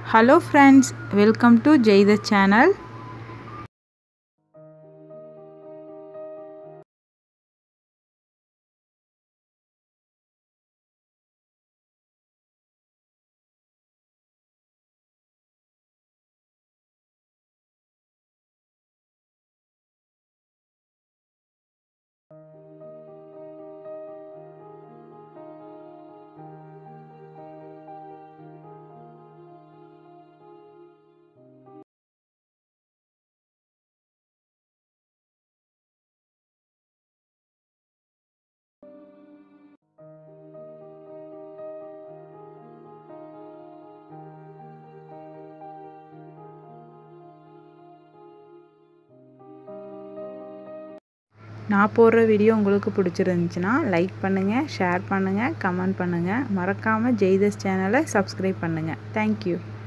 Hello friends, welcome to Jai the channel. நான் போடுற video உங்களுக்கு பிடிச்சிருந்துச்சுன்னா லைக் பண்ணுங்கள், ஷேர் பண்ணுங்கள், கமெண்ட் பண்ணுங்கள். மறக்காமல் ஜெய்தஸ் சேனலை சப்ஸ்கிரைப் பண்ணுங்கள். தேங்க்யூ.